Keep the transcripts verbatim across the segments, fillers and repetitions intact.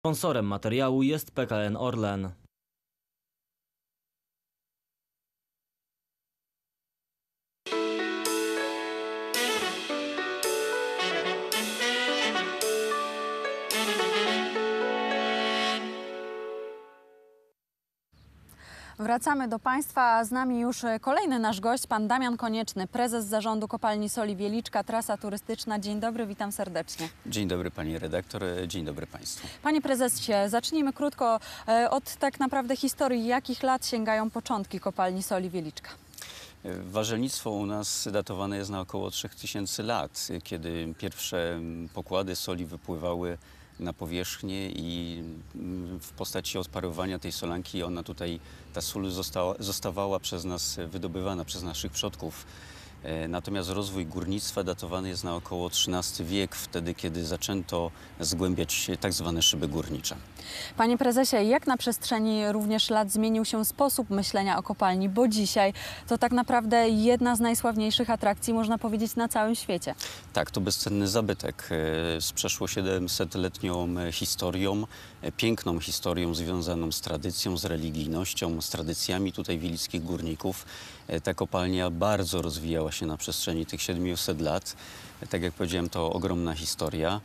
Sponsorem materiału jest P K N Orlen. Wracamy do Państwa, a z nami już kolejny nasz gość, pan Damian Konieczny, prezes zarządu Kopalni Soli Wieliczka, trasa turystyczna. Dzień dobry, witam serdecznie. Dzień dobry pani redaktor, dzień dobry państwu. Panie prezesie, zacznijmy krótko od tak naprawdę historii. Jakich lat sięgają początki Kopalni Soli Wieliczka? Warzelnictwo u nas datowane jest na około trzech tysięcy lat, kiedy pierwsze pokłady soli wypływały na powierzchnię i w postaci odparowania tej solanki ona tutaj, ta sól została, zostawała przez nas wydobywana, przez naszych przodków. Natomiast rozwój górnictwa datowany jest na około trzynasty wiek, wtedy kiedy zaczęto zgłębiać tak zwane szyby górnicze. Panie prezesie, jak na przestrzeni również lat zmienił się sposób myślenia o kopalni, bo dzisiaj to tak naprawdę jedna z najsławniejszych atrakcji, można powiedzieć, na całym świecie. Tak, to bezcenny zabytek z przeszło siedemsetletnią historią, piękną historią związaną z tradycją, z religijnością, z tradycjami tutaj wielickich górników. Ta kopalnia bardzo rozwijała się na przestrzeni tych siedmiuset lat. Tak jak powiedziałem, to ogromna historia.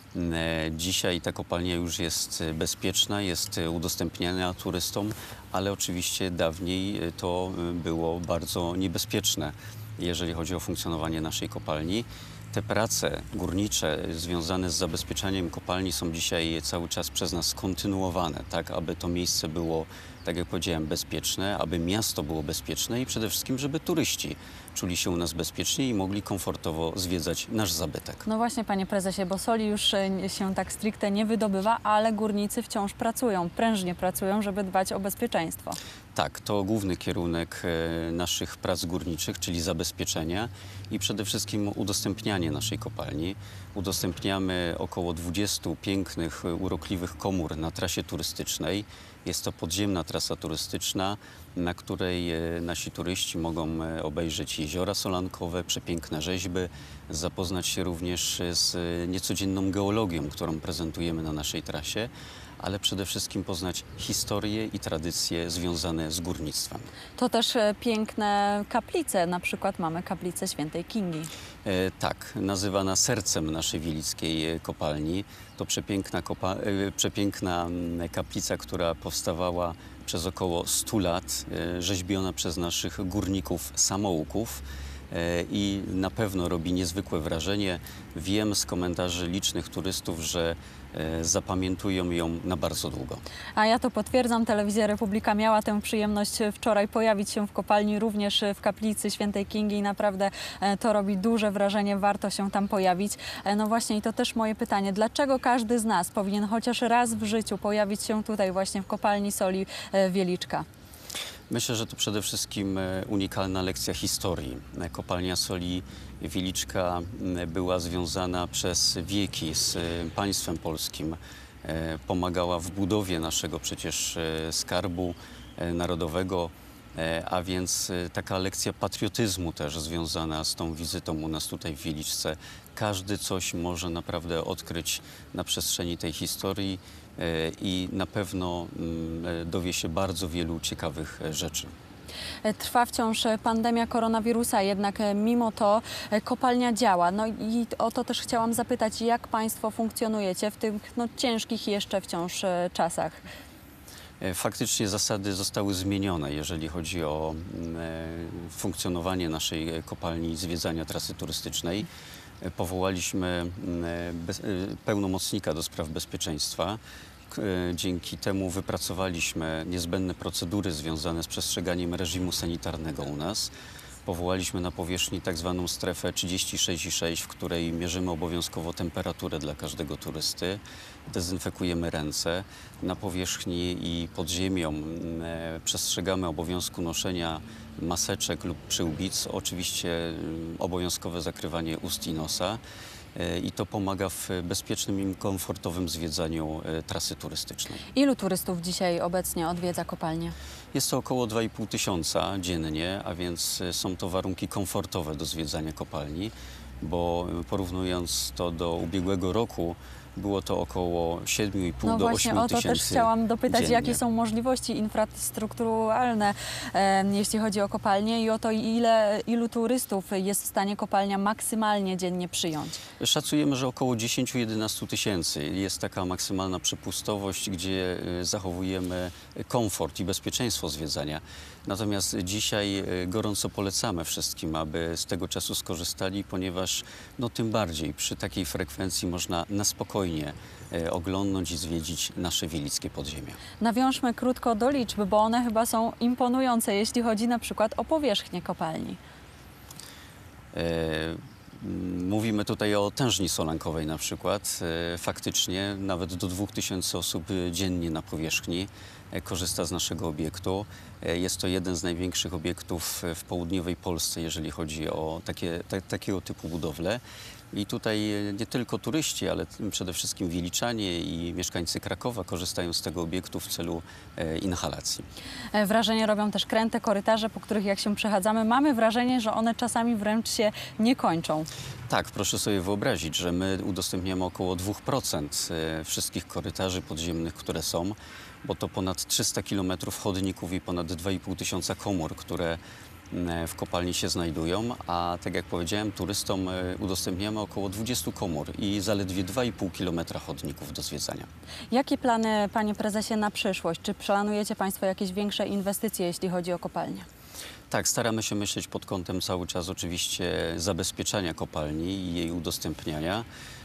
Dzisiaj ta kopalnia już jest bezpieczna, jest udostępniana turystom, ale oczywiście dawniej to było bardzo niebezpieczne, jeżeli chodzi o funkcjonowanie naszej kopalni. Te prace górnicze związane z zabezpieczaniem kopalni są dzisiaj cały czas przez nas kontynuowane, tak aby to miejsce było, tak jak powiedziałem, bezpieczne, aby miasto było bezpieczne i przede wszystkim, żeby turyści czuli się u nas bezpiecznie i mogli komfortowo zwiedzać nasz zabytek. No właśnie, panie prezesie, bo soli już się tak stricte nie wydobywa, ale górnicy wciąż pracują, prężnie pracują, żeby dbać o bezpieczeństwo. Tak, to główny kierunek naszych prac górniczych, czyli zabezpieczenia i przede wszystkim udostępnianie naszej kopalni. Udostępniamy około dwudziestu pięknych, urokliwych komór na trasie turystycznej. Jest to podziemna trasa turystyczna, na której nasi turyści mogą obejrzeć jeziora solankowe, przepiękne rzeźby, zapoznać się również z niecodzienną geologią, którą prezentujemy na naszej trasie, ale przede wszystkim poznać historię i tradycje związane z górnictwem. To też piękne kaplice, na przykład mamy kaplicę Świętej Kingi. E, tak, nazywana sercem naszej wielickiej kopalni. To przepiękna, kopa e, przepiękna kaplica, która powstawała przez około stu lat, e, rzeźbiona przez naszych górników samouków. I na pewno robi niezwykłe wrażenie. Wiem z komentarzy licznych turystów, że zapamiętują ją na bardzo długo. A ja to potwierdzam. Telewizja Republika miała tę przyjemność wczoraj pojawić się w kopalni, również w kaplicy Świętej Kingi i naprawdę to robi duże wrażenie, warto się tam pojawić. No właśnie i to też moje pytanie, dlaczego każdy z nas powinien chociaż raz w życiu pojawić się tutaj właśnie w kopalni Soli Wieliczka? Myślę, że to przede wszystkim unikalna lekcja historii. Kopalnia Soli Wieliczka była związana przez wieki z państwem polskim. Pomagała w budowie naszego przecież skarbu narodowego, a więc taka lekcja patriotyzmu też związana z tą wizytą u nas tutaj w Wieliczce. Każdy coś może naprawdę odkryć na przestrzeni tej historii i na pewno dowie się bardzo wielu ciekawych rzeczy. Trwa wciąż pandemia koronawirusa, jednak mimo to kopalnia działa. No i o to też chciałam zapytać, jak Państwo funkcjonujecie w tych no, ciężkich jeszcze wciąż czasach? Faktycznie zasady zostały zmienione, jeżeli chodzi o e, funkcjonowanie naszej kopalni i zwiedzania trasy turystycznej. Powołaliśmy e, bez, e, pełnomocnika do spraw bezpieczeństwa. Dzięki temu wypracowaliśmy niezbędne procedury związane z przestrzeganiem reżimu sanitarnego u nas. Powołaliśmy na powierzchni tak zwaną strefę trzydzieści sześć i sześć, w której mierzymy obowiązkowo temperaturę dla każdego turysty, dezynfekujemy ręce. Na powierzchni i pod ziemią e, przestrzegamy obowiązku noszenia maseczek lub przyłbic, oczywiście obowiązkowe zakrywanie ust i nosa. I to pomaga w bezpiecznym i komfortowym zwiedzaniu trasy turystycznej. Ilu turystów dzisiaj obecnie odwiedza kopalnię? Jest to około dwa i pół tysiąca dziennie, a więc są to warunki komfortowe do zwiedzania kopalni, bo porównując to do ubiegłego roku, było to około siedem i pół No do właśnie ośmiu o to tysięcy też chciałam dopytać, dziennie. jakie są możliwości infrastrukturalne, e, jeśli chodzi o kopalnię i o to, ile, ilu turystów jest w stanie kopalnia maksymalnie dziennie przyjąć. Szacujemy, że około dziesięć do jedenastu tysięcy. Jest taka maksymalna przepustowość, gdzie y, zachowujemy komfort i bezpieczeństwo zwiedzania. Natomiast dzisiaj y, gorąco polecamy wszystkim, aby z tego czasu skorzystali, ponieważ no, tym bardziej przy takiej frekwencji można na spokojnie y, oglądnąć i zwiedzić nasze wilickie podziemia. Nawiążmy krótko do liczb, bo one chyba są imponujące, jeśli chodzi na przykład o powierzchnię kopalni. E, Mówimy tutaj o tężni solankowej na przykład. E, Faktycznie nawet do dwóch tysięcy osób dziennie na powierzchni e, korzysta z naszego obiektu. E, Jest to jeden z największych obiektów w południowej Polsce, jeżeli chodzi o takie, ta, takiego typu budowle. I tutaj nie tylko turyści, ale przede wszystkim Wiliczanie i mieszkańcy Krakowa korzystają z tego obiektu w celu e, inhalacji. E, Wrażenie robią też kręte korytarze, po których jak się przechadzamy, mamy wrażenie, że one czasami wręcz się nie kończą. Tak, proszę sobie wyobrazić, że my udostępniamy około dwa procent wszystkich korytarzy podziemnych, które są, bo to ponad trzysta kilometrów chodników i ponad dwa i pół tysiąca komór, które w kopalni się znajdują, a tak jak powiedziałem, turystom udostępniamy około dwudziestu komór i zaledwie dwa i pół kilometra chodników do zwiedzania. Jakie plany, panie prezesie, na przyszłość? Czy planujecie państwo jakieś większe inwestycje, jeśli chodzi o kopalnię? Tak, staramy się myśleć pod kątem cały czas oczywiście zabezpieczania kopalni i jej udostępniania.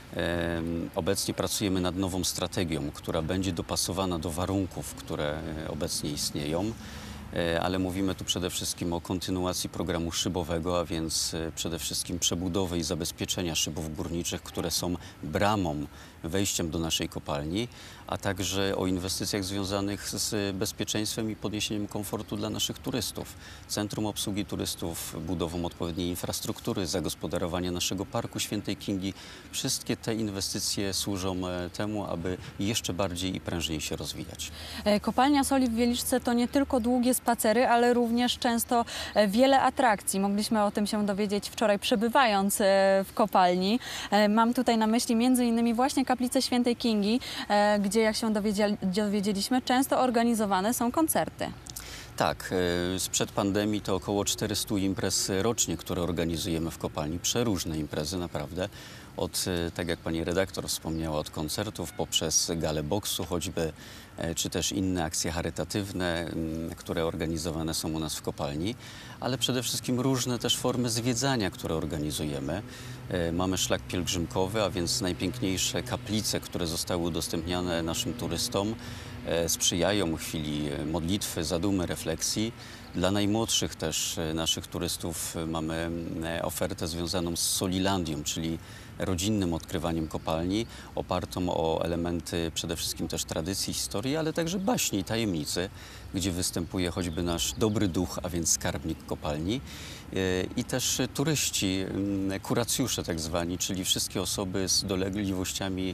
Em, Obecnie pracujemy nad nową strategią, która będzie dopasowana do warunków, które e, obecnie istnieją. E, Ale mówimy tu przede wszystkim o kontynuacji programu szybowego, a więc e, przede wszystkim przebudowy i zabezpieczenia szybów górniczych, które są bramą, wejściem do naszej kopalni, a także o inwestycjach związanych z bezpieczeństwem i podniesieniem komfortu dla naszych turystów. Centrum obsługi turystów, budową odpowiedniej infrastruktury, zagospodarowania naszego Parku Świętej Kingi. Wszystkie te inwestycje służą e, temu, aby jeszcze bardziej i prężniej się rozwijać. E, Kopalnia soli w Wieliczce to nie tylko długie spacery, ale również często e, wiele atrakcji. Mogliśmy o tym się dowiedzieć wczoraj, przebywając e, w kopalni. E, Mam tutaj na myśli między innymi właśnie kaplicę Świętej Kingi, e, gdzie jak się dowiedzieli, dowiedzieliśmy, często organizowane są koncerty. Tak, e, sprzed pandemii to około czterystu imprez rocznie, które organizujemy w kopalni. Przeróżne imprezy, naprawdę. Od, e, tak jak pani redaktor wspomniała, od koncertów poprzez galę boksu choćby, e, czy też inne akcje charytatywne, m, które organizowane są u nas w kopalni, ale przede wszystkim różne też formy zwiedzania, które organizujemy. E, Mamy szlak pielgrzymkowy, a więc najpiękniejsze kaplice, które zostały udostępniane naszym turystom, e, sprzyjają chwili modlitwy, zadumy, refleksji. Dla najmłodszych też e, naszych turystów e, mamy e, ofertę związaną z Solilandią, czyli rodzinnym odkrywaniem kopalni, opartą o elementy przede wszystkim też tradycji, historii, ale także baśni i tajemnicy, gdzie występuje choćby nasz dobry duch, a więc skarbnik kopalni. E, I też turyści, m, kuracjusze tak zwani, czyli wszystkie osoby z dolegliwościami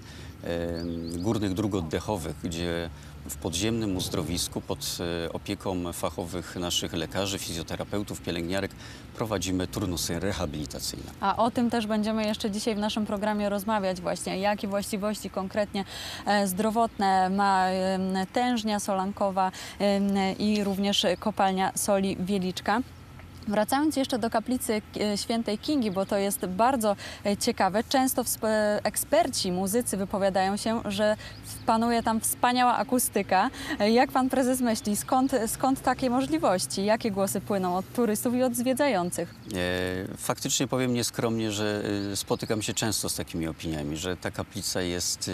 e, górnych dróg oddechowych, gdzie w podziemnym uzdrowisku pod e, opieką fachowych naszych lekarzy, fizjoterapeutów, pielęgniarek prowadzimy turnusy rehabilitacyjne. A o tym też będziemy jeszcze dzisiaj w naszym programie rozmawiać właśnie, jakie właściwości konkretnie e, zdrowotne ma e, tężnia solankowa e, i również kopalnia soli Wieliczka. Wracając jeszcze do kaplicy e, Świętej Kingi, bo to jest bardzo e, ciekawe, często wsp- eksperci, muzycy wypowiadają się, że panuje tam wspaniała akustyka. E, Jak pan prezes myśli, skąd, skąd takie możliwości? Jakie głosy płyną od turystów i od zwiedzających? E, Faktycznie powiem nieskromnie, że e, spotykam się często z takimi opiniami, że ta kaplica jest e,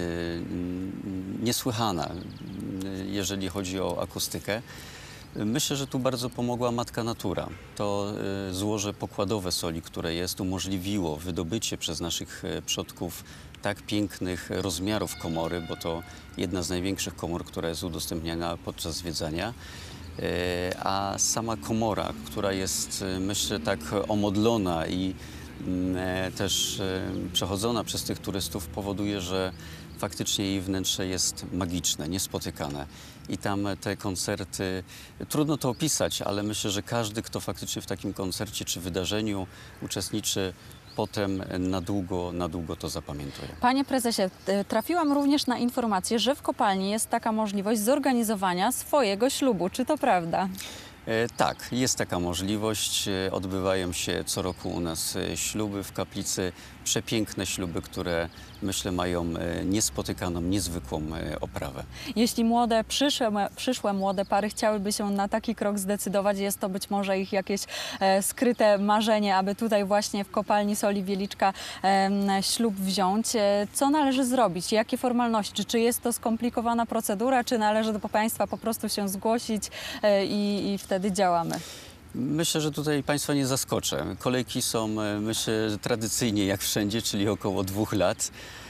n- niesłychana, n- jeżeli chodzi o akustykę. Myślę, że tu bardzo pomogła Matka Natura. To e, złoże pokładowe soli, które jest, umożliwiło wydobycie przez naszych e, przodków tak pięknych rozmiarów komory, bo to jedna z największych komór, która jest udostępniana podczas zwiedzania. E, A sama komora, która jest, e, myślę, tak omodlona i mm, e, też e, przechodzona przez tych turystów, powoduje, że faktycznie jej wnętrze jest magiczne, niespotykane. I tam te koncerty, trudno to opisać, ale myślę, że każdy, kto faktycznie w takim koncercie czy wydarzeniu uczestniczy, potem na długo, na długo to zapamiętują. Panie prezesie, e, trafiłam również na informację, że w kopalni jest taka możliwość zorganizowania swojego ślubu. Czy to prawda? E, Tak, jest taka możliwość. E, Odbywają się co roku u nas e, śluby w kaplicy. Przepiękne śluby, które myślę mają e, niespotykaną, niezwykłą e, oprawę. Jeśli młode, przyszłe, przyszłe młode pary chciałyby się na taki krok zdecydować, jest to być może ich jakieś e, skryte marzenie, aby tutaj właśnie w kopalni Soli Wieliczka e, ślub wziąć. E, co należy zrobić? Jakie formalności? Czy, czy jest to skomplikowana procedura, czy należy do Państwa po prostu się zgłosić e, i, i wtedy działamy? Myślę, że tutaj Państwa nie zaskoczę. Kolejki są, e, myślę, że tradycyjnie jak wszędzie, czyli około dwóch lat,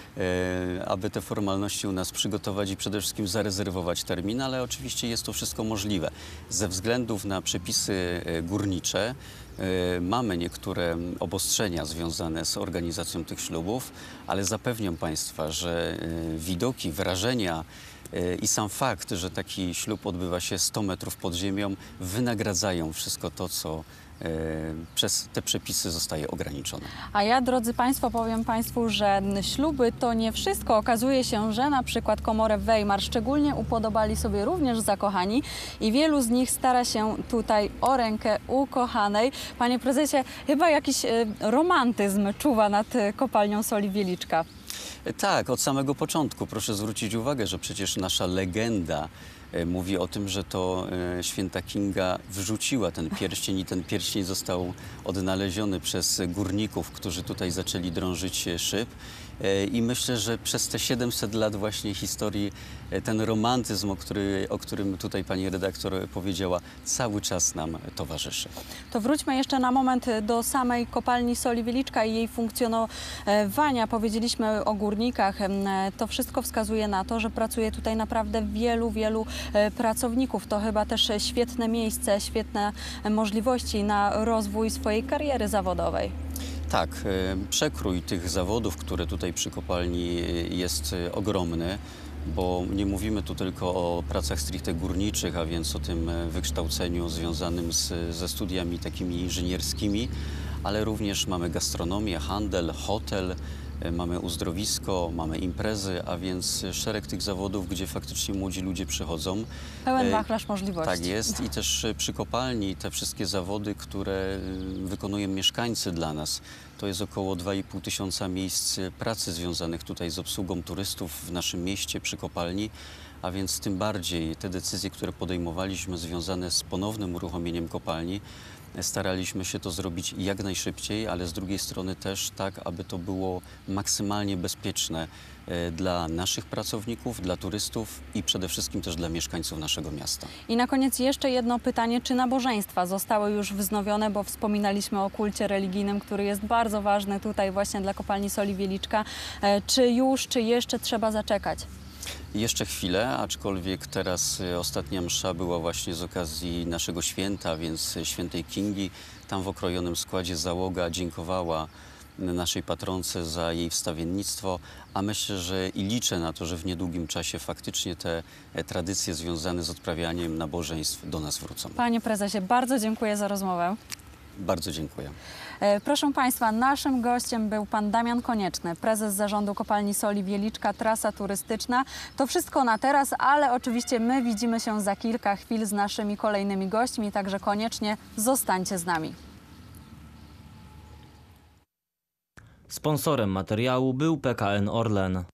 e, aby te formalności u nas przygotować i przede wszystkim zarezerwować termin, ale oczywiście jest to wszystko możliwe. Ze względów na przepisy e, górnicze e, mamy niektóre obostrzenia związane z organizacją tych ślubów, ale zapewniam Państwa, że e, widoki, wrażenia i sam fakt, że taki ślub odbywa się sto metrów pod ziemią, wynagradzają wszystko to, co e, przez te przepisy zostaje ograniczone. A ja, drodzy Państwo, powiem Państwu, że śluby to nie wszystko. Okazuje się, że na przykład komorę Weimar szczególnie upodobali sobie również zakochani i wielu z nich stara się tutaj o rękę ukochanej. Panie prezesie, chyba jakiś e, romantyzm czuwa nad e, kopalnią Soli Wieliczka. Tak, od samego początku. Proszę zwrócić uwagę, że przecież nasza legenda e, mówi o tym, że to e, święta Kinga wrzuciła ten pierścień i ten pierścień został odnaleziony przez górników, którzy tutaj zaczęli drążyć e, szyb. E, I myślę, że przez te siedemset lat właśnie historii e, ten romantyzm, o, który, o którym tutaj pani redaktor powiedziała, cały czas nam towarzyszy. To wróćmy jeszcze na moment do samej kopalni Soli Wieliczka i jej funkcjonowania. Powiedzieliśmy o górnikach. To wszystko wskazuje na to, że pracuje tutaj naprawdę wielu, wielu pracowników. To chyba też świetne miejsce, świetne możliwości na rozwój swojej kariery zawodowej. Tak, e, przekrój tych zawodów, które tutaj przy kopalni jest e, ogromny, bo nie mówimy tu tylko o pracach stricte górniczych, a więc o tym e, wykształceniu związanym z, ze studiami takimi inżynierskimi, ale również mamy gastronomię, handel, hotel, e, mamy uzdrowisko, mamy imprezy, a więc szereg tych zawodów, gdzie faktycznie młodzi ludzie przychodzą. Pełen E, wachlarz możliwości. Tak jest i też e, przy kopalni te wszystkie zawody, które e, wykonują mieszkańcy dla nas. To jest około dwa i pół tysiąca miejsc pracy związanych tutaj z obsługą turystów w naszym mieście przy kopalni, a więc tym bardziej te decyzje, które podejmowaliśmy związane z ponownym uruchomieniem kopalni, staraliśmy się to zrobić jak najszybciej, ale z drugiej strony też tak, aby to było maksymalnie bezpieczne e, dla naszych pracowników, dla turystów i przede wszystkim też dla mieszkańców naszego miasta. I na koniec jeszcze jedno pytanie, czy nabożeństwa zostały już wznowione, bo wspominaliśmy o kulcie religijnym, który jest bardzo ważny tutaj właśnie dla kopalni Soli Wieliczka. E, Czy już, czy jeszcze trzeba zaczekać? Jeszcze chwilę, aczkolwiek teraz y, ostatnia msza była właśnie z okazji naszego święta, więc y, świętej Kingi. Tam w okrojonym składzie załoga dziękowała naszej patronce za jej wstawiennictwo, a myślę, że i liczę na to, że w niedługim czasie faktycznie te e, tradycje związane z odprawianiem nabożeństw do nas wrócą. Panie prezesie, bardzo dziękuję za rozmowę. Bardzo dziękuję. E, Proszę Państwa, naszym gościem był pan Damian Konieczny, prezes zarządu kopalni Soli Wieliczka, trasa turystyczna. To wszystko na teraz, ale oczywiście my widzimy się za kilka chwil z naszymi kolejnymi gośćmi, także koniecznie zostańcie z nami. Sponsorem materiału był P K N Orlen.